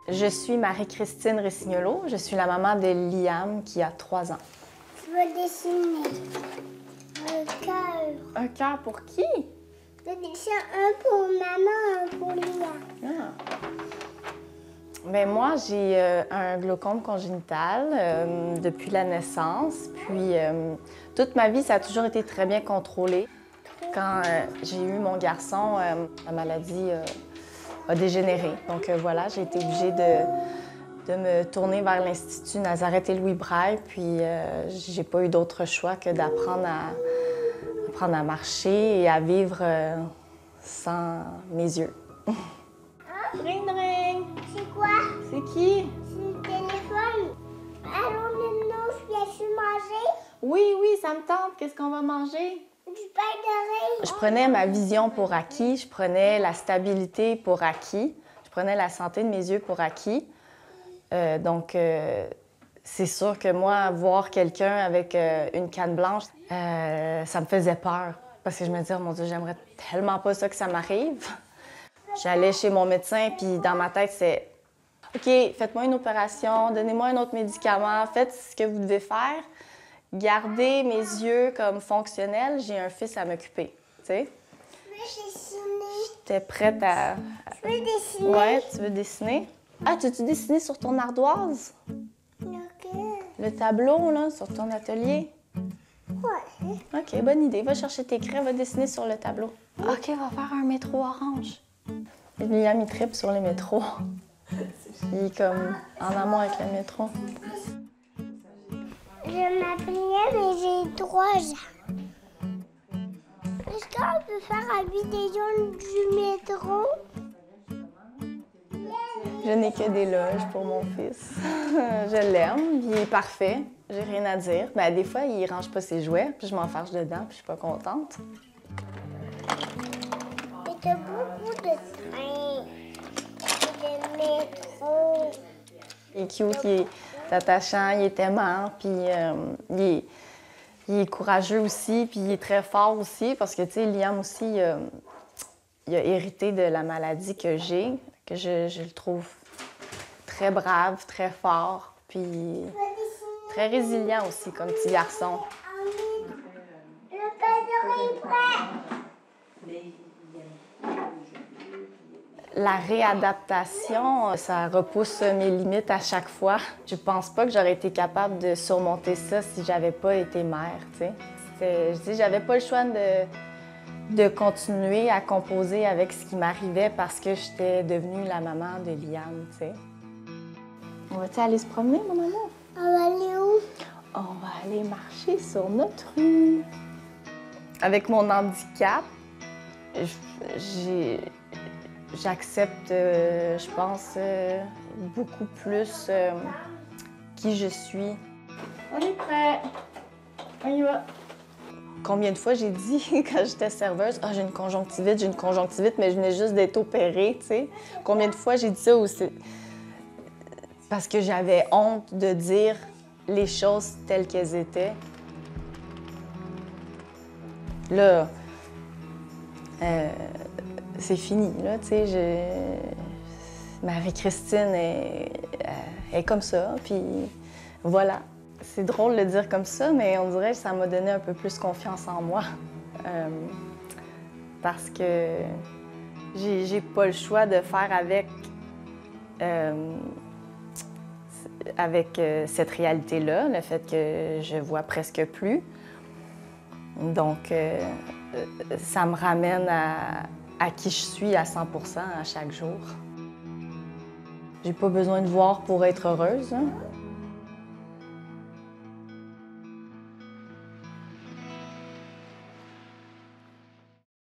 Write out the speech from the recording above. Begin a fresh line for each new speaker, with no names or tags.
Je suis Marie-Christine Ressignolo. Je suis la maman de Liam qui a 3 ans.
Je veux dessiner un cœur.
Un cœur pour qui?
Je dessine un pour maman, un pour Liam.
Ah. Ben moi, j'ai un glaucome congénital depuis la naissance. Puis toute ma vie, ça a toujours été très bien contrôlé. Quand j'ai eu mon garçon, la maladie a dégénéré. Donc voilà, j'ai été obligée de me tourner vers l'Institut Nazareth et Louis Braille. Puis j'ai pas eu d'autre choix que d'apprendre à marcher et à vivre sans mes yeux. Ring ring!
C'est quoi?
C'est qui?
C'est le téléphone. Allô, Nino, viens-tu manger?
Oui, ça me tente. Qu'est-ce qu'on va manger?
Du pain de riz.
Je prenais ma vision pour acquis, je prenais la stabilité pour acquis, je prenais la santé de mes yeux pour acquis. Donc, c'est sûr que moi, voir quelqu'un avec une canne blanche, ça me faisait peur. Parce que je me disais, oh mon Dieu, j'aimerais tellement pas ça que ça m'arrive. J'allais chez mon médecin, puis dans ma tête, c'est OK, faites-moi une opération, donnez-moi un autre médicament, faites ce que vous devez faire. Gardez mes yeux comme fonctionnels, j'ai un fils à m'occuper, tu sais.
Je veux dessiner.
J'étais prête à...
Je veux dessiner.
Ouais, tu veux dessiner? Ah, tu veux dessiner sur ton ardoise?
Ok.
Le tableau, là, sur ton atelier?
Ouais.
OK, bonne idée. Va chercher tes craies, va dessiner sur le tableau. OK, va faire un métro orange. Liam, il tripe sur les métros. Il est comme en amour avec le métro.
Je m'appelle Liam et j'ai 3 ans. Est-ce qu'on peut faire un vidéo du métro?
Je n'ai que des loges pour mon fils. Je l'aime, il est parfait, j'ai rien à dire. Ben, des fois, il range pas ses jouets, puis je m'enfarge dedans, puis je suis pas contente.
Et t'as beaucoup de trains et de métro.
Il est cute, il est attachant, il est aimant, puis il est courageux aussi, puis il est très fort aussi, parce que, tu sais, Liam aussi, il a hérité de la maladie que j'ai, que je le trouve très brave, très fort, puis très résilient aussi comme petit garçon.
Le pain de riz est prêt.
La réadaptation, ça repousse mes limites à chaque fois. Je pense pas que j'aurais été capable de surmonter ça si j'avais pas été mère, tu sais. Je dis, j'avais pas le choix de continuer à composer avec ce qui m'arrivait parce que j'étais devenue la maman de Liam, tu sais. On va-tu aller se promener, mon amour?
On va aller où?
On va aller marcher sur notre rue. Avec mon handicap, j'accepte, je pense, beaucoup plus qui je suis. On est prêt. On y va. Combien de fois j'ai dit quand j'étais serveuse, « Ah, j'ai une conjonctivite, mais je venais juste d'être opérée, tu sais. » Combien de fois j'ai dit ça aussi? Parce que j'avais honte de dire les choses telles qu'elles étaient. Là, c'est fini, là, tu sais. Marie-Christine est comme ça, puis voilà. C'est drôle de le dire comme ça, mais on dirait que ça m'a donné un peu plus confiance en moi. Parce que j'ai pas le choix de faire avec cette réalité-là, le fait que je vois presque plus. Donc, ça me ramène à qui je suis à 100 % à chaque jour. J'ai pas besoin de voir pour être heureuse, hein.